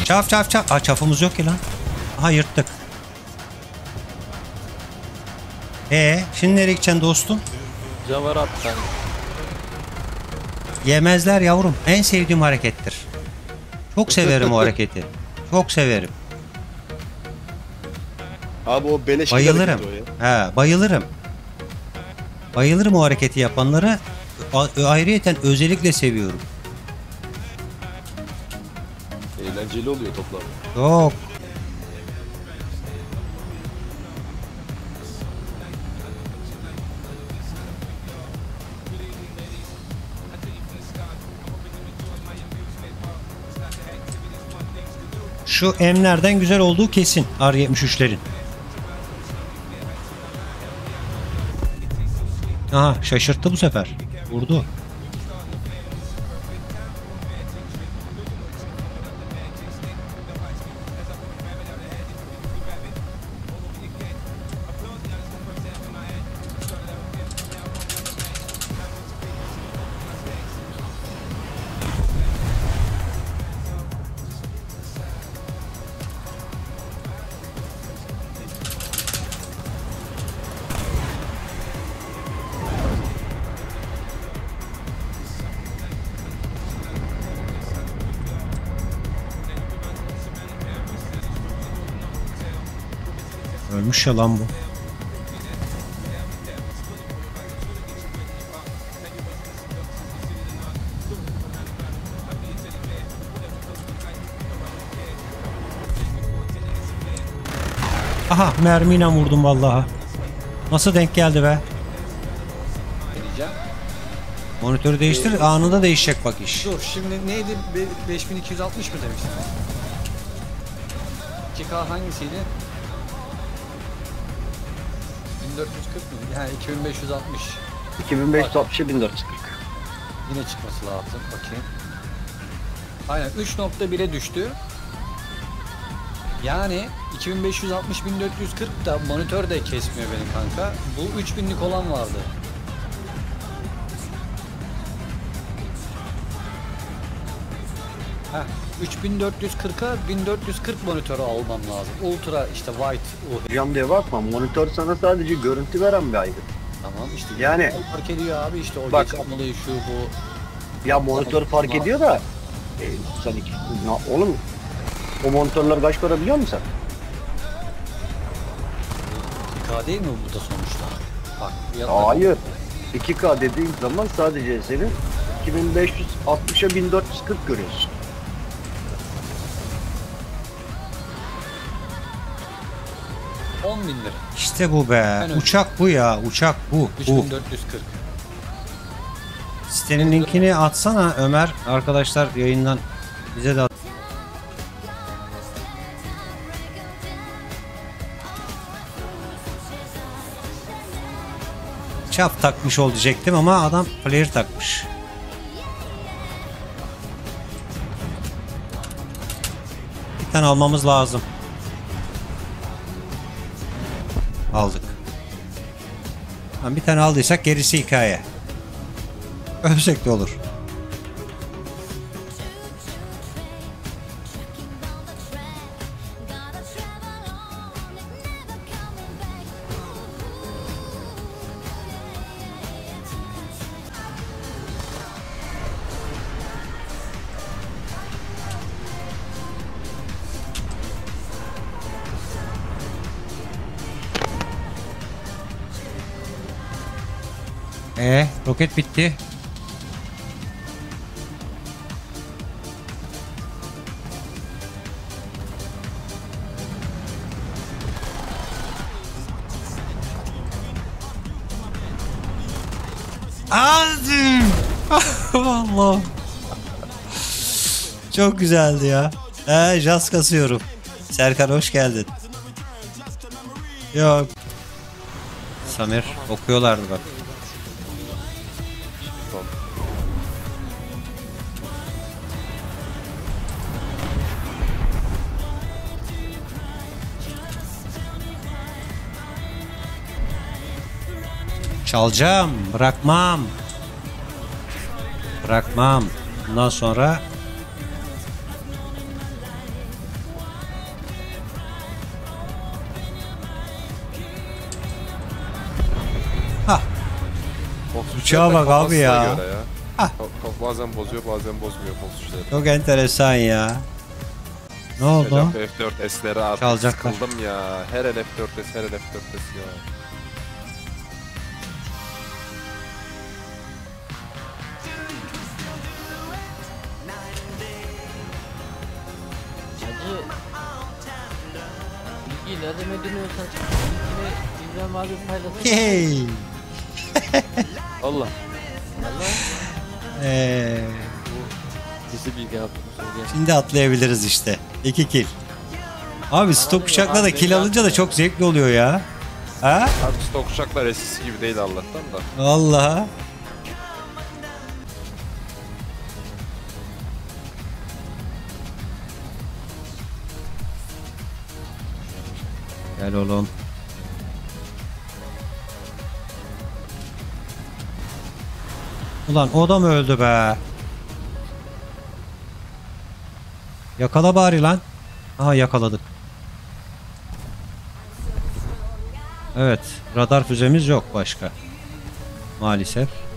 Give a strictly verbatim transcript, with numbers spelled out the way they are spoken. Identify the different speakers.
Speaker 1: Çaf çaf çaf. Aa, çafımız yok ki lan. Aha, yırttık. Ee, şimdi nereye gideceksin dostum?
Speaker 2: Cavar at sen.
Speaker 1: Yemezler yavrum. En sevdiğim harekettir. Çok severim o hareketi. Çok severim.
Speaker 3: Abi o beleş
Speaker 1: Bayılırım. He, bayılırım. Bayılırım o hareketi yapanlara. A- ayrıyeten özellikle seviyorum.
Speaker 3: Eğlenceli oluyor toplar.
Speaker 1: Çok. Şu M'lerden güzel olduğu kesin R yetmiş üçlerin. Aha, şaşırttı bu sefer. Vurdu. Ölmüş ya lan bu. Aha, mermiyle vurdum vallahi. Nasıl denk geldi be?
Speaker 2: Ne diyeceğim?
Speaker 1: Monitörü değiştir, anında değişecek bak iş.
Speaker 2: Dur şimdi neydi? Be- beş bin iki yüz altmış mı demiştin? iki K hangisiydi? bin dört yüz kırk mı? Yani iki bin beş yüz altmış.
Speaker 4: iki bin beş yüz altmışa bin dört yüz kırk.
Speaker 2: Yine çıkması lazım. Bakayım. Aynen üç nokta bire düştü. Yani iki bin beş yüz altmış bin dört yüz kırk da monitör de kesmiyor beni kanka. Bu üç binlik olan vardı. Heh, üç bin dört yüz kırka bin dört yüz kırk monitörü almam lazım. Ultra işte white. Uh.
Speaker 4: Hocam diye bakma, monitör sana sadece görüntü veren bir aygıt.
Speaker 2: Tamam işte.
Speaker 4: Yani-
Speaker 2: fark ediyor abi işte o
Speaker 4: Bak-
Speaker 2: geçirmeyi şu bu.
Speaker 4: Ya monitör fark ediyor da e, sen iki, na, oğlum o monitörler kaç para biliyor musun sen?
Speaker 2: iki K değil mi bu da sonuçta? Bak.
Speaker 4: Hayır. iki K dediğin zaman sadece senin iki bin beş yüz altmışa bin dört yüz kırk görüyorsun.
Speaker 2: on bin lira.
Speaker 1: İşte bu be.
Speaker 2: öyle.
Speaker 1: Uçak bu ya. Uçak bu.
Speaker 2: üç
Speaker 1: Bu.
Speaker 2: bin dört yüz kırk.
Speaker 1: Sitenin linkini atsana Ömer. Arkadaşlar yayından bize de at. Çap takmış ol diyecektim ama adam player takmış. Bir tane almamız lazım. Aldık. Ha, bir tane aldıysak gerisi hikaye. Ölsek de olur. Ee, roket bitti. Aldım. Allah. Çok güzeldi ya. He, jazz kasıyorum. Serkan hoş geldin. Yok. Samir okuyorlardı bak. Çalacağım, bırakmam. Bırakmam. Bundan sonra uçağa bak abi ya.
Speaker 5: Kafasına göre ya. Ka- ka- bazen bozuyor bazen bozmuyor pozuşları.
Speaker 1: Çok enteresan ya. Ne oldu?
Speaker 5: Hocam F dört S'leri artık
Speaker 1: Çalacaklar.
Speaker 5: sıkıldım ya. Her el F dört S, her el F dört S ya.
Speaker 6: Hacı bilgi nerede dönüyorsan ilgini İbrahim abi paylaşın.
Speaker 1: Hey.
Speaker 6: Allah. Allah.
Speaker 1: Ee,
Speaker 6: Bizi bilgi yaptım söyleyeyim.
Speaker 1: şimdi atlayabiliriz işte. İki kill. Abi stok uçakla da kill alınca da çok zevkli oluyor ya. Ha?
Speaker 5: Abi stok uçaklar eskisi gibi değil Allah'tan da.
Speaker 1: Vallahi. Gel oğlum. Ulan o da mı öldü be? Yakala bari lan. Aha yakaladık. Evet, radar füzemiz yok başka. Maalesef.